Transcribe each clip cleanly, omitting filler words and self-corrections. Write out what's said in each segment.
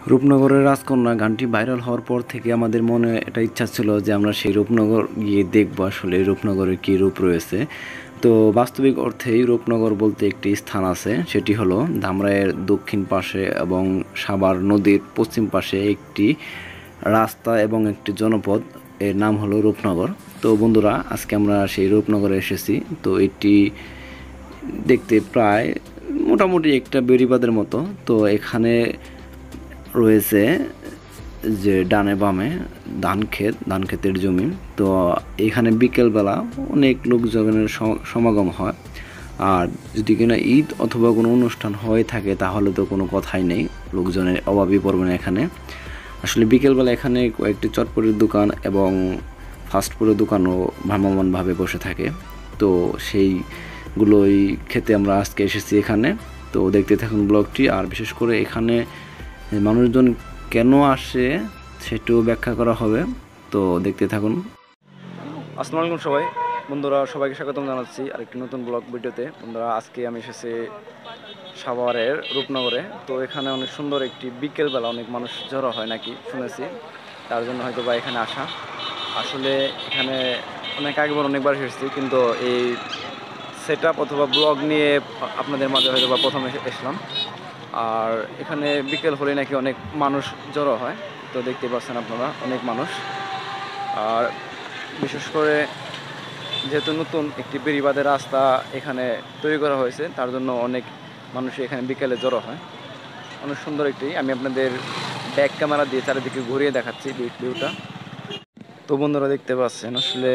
রূপনগরের রাজকন্যা গানটি ভাইরাল হওয়ার পর থেকে আমাদের মনে একটা ইচ্ছা ছিল যে আমরা সেই রূপনগর গিয়ে দেখবো আসলে রূপনগরের কী রূপ রয়েছে। তো বাস্তবিক অর্থেই রূপনগর বলতে একটি স্থান আছে, সেটি হলো ধামরাইয়ের দক্ষিণ পাশে এবং সাভার নদীর পশ্চিম পাশে একটি রাস্তা এবং একটি জনপদ, এর নাম হলো রূপনগর। তো বন্ধুরা, আজকে আমরা সেই রূপনগরে এসেছি। তো এটি দেখতে প্রায় মোটামুটি একটা বেড়িবাঁধের মতো। তো এখানে রয়েছে যে ডানে বামে ধান ক্ষেতের জমি। তো এখানে বিকেলবেলা অনেক লোকজনের সমাগম হয়। আর যদি কিনা ঈদ অথবা কোনো অনুষ্ঠান হয়ে থাকে তাহলে তো কোনো কথাই নেই, লোকজনের অভাবই পড়বে না এখানে। আসলে বিকেলবেলা এখানে কয়েকটি চটপটির দোকান এবং ফাস্টফুডের দোকানও ভ্রাম্যমানভাবে বসে থাকে। তো সেইগুলোই খেতে আমরা আজকে এসেছি এখানে। তো দেখতে থাকুন ব্লগটি। আর বিশেষ করে এখানে মানুষজন কেন আসে সেটাও ব্যাখ্যা করা হবে, তো দেখতে থাকুন। আসসালামু আলাইকুম সবাই বন্ধুরা, সবাইকে স্বাগতম জানাচ্ছি আরেকটি নতুন ব্লগ ভিডিওতে। বন্ধুরা, আজকে আমি এসেছি সাভারের রূপনগরে। তো এখানে অনেক সুন্দর একটি বিকেলবেলা অনেক মানুষ জড়ো হয় নাকি শুনেছি, তার জন্য হয়তো বা এখানে আসা। আসলে এখানে অনেক অনেকবার এসেছি, কিন্তু এই সেট আপ অথবা ব্লগ নিয়ে আপনাদের মাঝে হয়তো বা প্রথমে এসলাম। আর এখানে বিকেল হলে নাকি অনেক মানুষ জড়ো হয়। তো দেখতে পাচ্ছেন আপনারা অনেক মানুষ। আর বিশেষ করে যেহেতু নতুন একটি বেড়িবাঁধের রাস্তা এখানে তৈরি করা হয়েছে, তার জন্য অনেক মানুষ এখানে বিকেলে জড়ো হয়। অনেক সুন্দর একটি, আমি আপনাদের ব্যাক ক্যামেরা দিয়ে চারিদিকে ঘুরিয়ে দেখাচ্ছি ভিউটা। তো বন্ধুরা, দেখতে পাচ্ছেন আসলে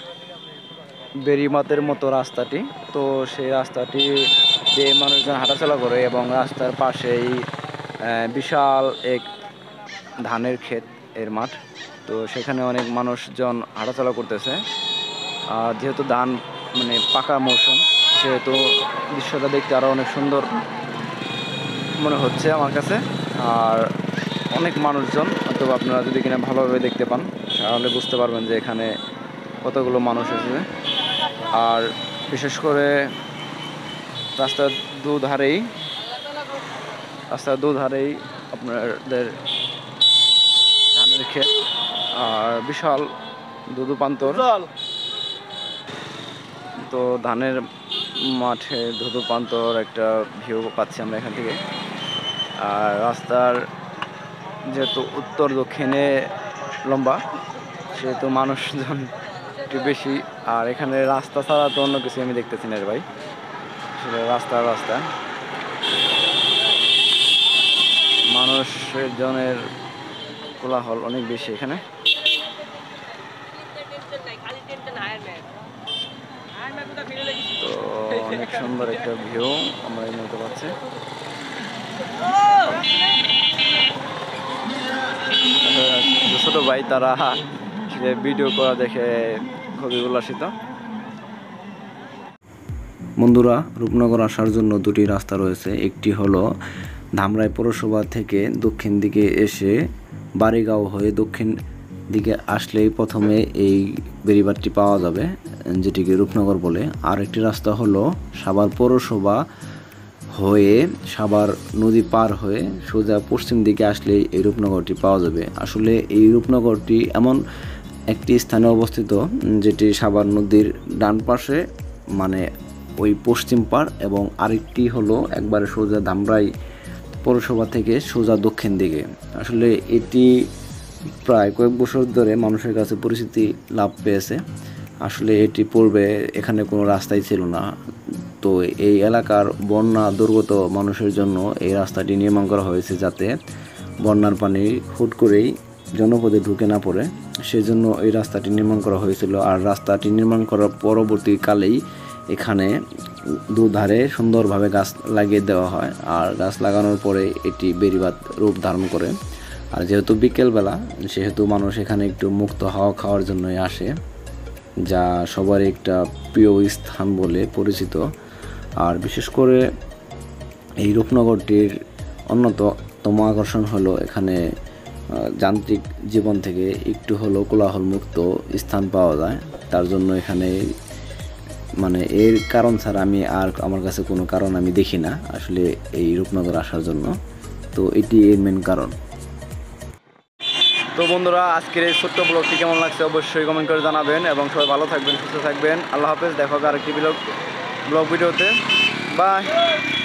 বেড়িবাঁধের মতো রাস্তাটি। তো সেই রাস্তাটি যে মানুষজন হাঁটাচলা করে এবং রাস্তার পাশেই বিশাল এক ধানের ক্ষেত এর মাঠ। তো সেখানে অনেক মানুষজন হাঁটাচলা করতেছে। আর যেহেতু ধান মানে পাকা মৌসুম, সেহেতু দৃশ্যটা দেখতে আরও অনেক সুন্দর মনে হচ্ছে আমার কাছে। আর অনেক মানুষজন, অথবা আপনারা যদি কিনা ভালোভাবে দেখতে পান তাহলে বুঝতে পারবেন যে এখানে কতগুলো মানুষ এসেছে। আর বিশেষ করে রাস্তার দুধারেই আপনাদের ধানের ক্ষেত আর বিশাল দুধু প্রান্তর। তো ধানের মাঠে ধুধু প্রান্তর একটা ভিউ পাচ্ছি আমরা এখান থেকে। আর রাস্তার যেহেতু উত্তর দক্ষিণে লম্বা, সেহেতু মানুষজন একটু বেশি। আর এখানে রাস্তা ছাড়া তো অন্য কিছু আমি দেখতেছি না ভাই, আসলে রাস্তা মানুষের জনের কোলাহল অনেক বেশি এখানে। তো অনেক সুন্দর একটা ভিউ আমরা এই মধ্যে পাচ্ছি। ছোট ভাই তারা ভিডিও করা দেখে খুবই উল্লাসিত। বন্ধুরা, রূপনগর আসার জন্য দুটি রাস্তা রয়েছে। একটি হলো ধামরাই পৌরসভা থেকে দক্ষিণ দিকে এসে বাড়িগাঁও হয়ে দক্ষিণ দিকে আসলেই প্রথমে এই বেড়িবাঁধটি পাওয়া যাবে, যেটিকে রূপনগর বলে। আর একটি রাস্তা হলো সাভার পৌরসভা হয়ে সাভার নদী পার হয়ে সোজা পশ্চিম দিকে আসলেই এই রূপনগরটি পাওয়া যাবে। আসলে এই রূপনগরটি এমন একটি স্থানে অবস্থিত যেটি সাভার নদীর ডান পাশে, মানে ওই পশ্চিম পার, এবং আরেকটি হলো একবারে সোজা ধামরাই পৌরসভা থেকে সোজা দক্ষিণ দিকে। আসলে এটি প্রায় কয়েক বছর ধরে মানুষের কাছে পরিচিতি লাভ পেয়েছে। আসলে এটি পূর্বে এখানে কোনো রাস্তাই ছিল না। তো এই এলাকার বন্যা দুর্গত মানুষের জন্য এই রাস্তাটি নির্মাণ করা হয়েছে, যাতে বন্যার পানি হুট করেই জনপদে ঢুকে না পড়ে, সেজন্য এই রাস্তাটি নির্মাণ করা হয়েছিল। আর রাস্তাটি নির্মাণ করার পরবর্তীকালেই এখানে দুধারে সুন্দরভাবে গাছ লাগিয়ে দেওয়া হয়। আর গাছ লাগানোর পরে এটি বেড়িবাঁধ রূপ ধারণ করে। আর যেহেতু বিকেলবেলা, সেহেতু মানুষ এখানে একটু মুক্ত হাওয়া খাওয়ার জন্যই আসে, যা সবার একটা প্রিয় স্থান বলে পরিচিত। আর বিশেষ করে এই রূপনগরটির অন্যতম আকর্ষণ হলো এখানে যান্ত্রিক জীবন থেকে একটু হলো কোলাহল মুক্ত স্থান পাওয়া যায়। তার জন্য এখানে মানে এর কারণ ছাড়া আমার কাছে কোনো কারণ আমি দেখি না আসলে এই রূপনগর আসার জন্য। তো এটি এর মেন কারণ। তো বন্ধুরা, আজকের এই ছোট্ট ব্লগটি কেমন লাগছে অবশ্যই কমেন্ট করে জানাবেন, এবং সবাই ভালো থাকবেন, সুস্থ থাকবেন। আল্লাহ হাফেজ, দেখা হবে আরেকটি ব্লগ ভিডিওতে। বাই।